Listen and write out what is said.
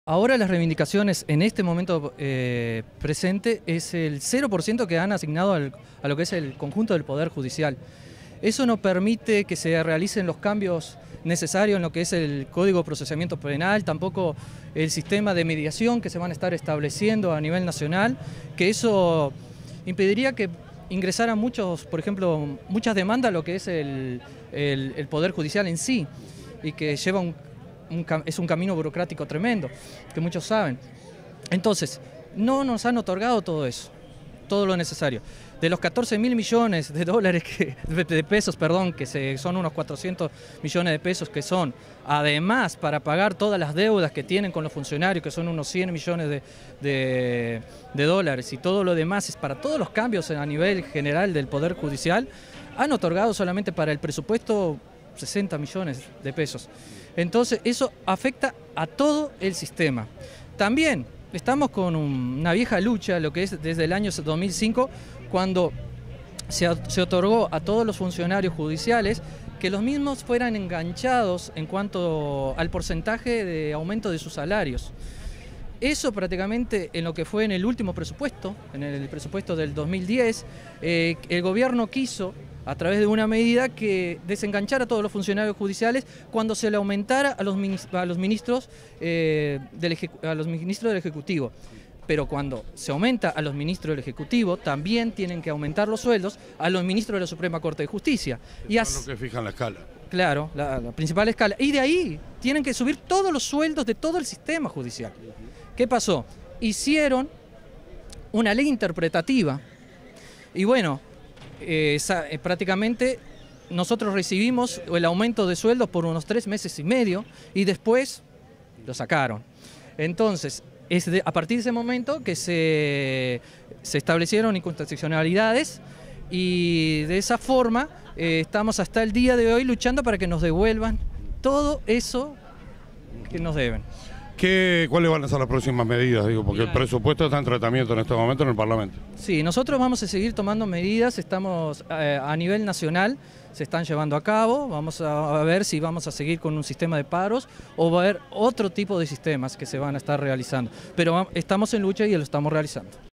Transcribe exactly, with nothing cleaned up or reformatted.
Ahora las reivindicaciones en este momento eh, presente es el cero por ciento que han asignado al, a lo que es el conjunto del Poder Judicial. Eso no permite que se realicen los cambios necesarios en lo que es el Código de Procesamiento Penal, tampoco el sistema de mediación que se van a estar estableciendo a nivel nacional, que eso impediría que ingresaran muchos, por ejemplo, muchas demandas a lo que es el, el, el Poder Judicial en sí, y que lleva un Un, es un camino burocrático tremendo, que muchos saben. Entonces, no nos han otorgado todo eso, todo lo necesario. De los catorce mil millones de dólares, que, de pesos, perdón, que se, son unos cuatrocientos millones de pesos que son, además para pagar todas las deudas que tienen con los funcionarios, que son unos cien millones de, de, de dólares, y todo lo demás es para todos los cambios a nivel general del Poder Judicial, han otorgado solamente para el presupuesto sesenta millones de pesos. Entonces eso afecta a todo el sistema. También estamos con un, una vieja lucha, lo que es desde el año dos mil cinco, cuando se, se otorgó a todos los funcionarios judiciales que los mismos fueran enganchados en cuanto al porcentaje de aumento de sus salarios. Eso prácticamente en lo que fue en el último presupuesto, en el presupuesto del dos mil diez, eh, el gobierno quiso, a través de una medida, que desenganchara a todos los funcionarios judiciales cuando se le aumentara a los, a los, ministros, eh, del, a los ministros del Ejecutivo. Pero cuando se aumenta a los ministros del Ejecutivo, también tienen que aumentar los sueldos a los ministros de la Suprema Corte de Justicia. Y así, son los que fijan la escala. Claro, la, la principal escala. Y de ahí tienen que subir todos los sueldos de todo el sistema judicial. ¿Qué pasó? Hicieron una ley interpretativa y bueno, eh, esa, eh, prácticamente nosotros recibimos el aumento de sueldos por unos tres meses y medio y después lo sacaron. Entonces, es de, a partir de ese momento que se, se establecieron inconstitucionalidades y de esa forma eh, estamos hasta el día de hoy luchando para que nos devuelvan todo eso que nos deben. ¿Qué, ¿Cuáles van a ser las próximas medidas? Digo, porque el presupuesto está en tratamiento en este momento en el Parlamento. Sí, nosotros vamos a seguir tomando medidas, estamos eh, a nivel nacional, se están llevando a cabo, vamos a, a ver si vamos a seguir con un sistema de paros o va a haber otro tipo de sistemas que se van a estar realizando. Pero estamos en lucha y lo estamos realizando.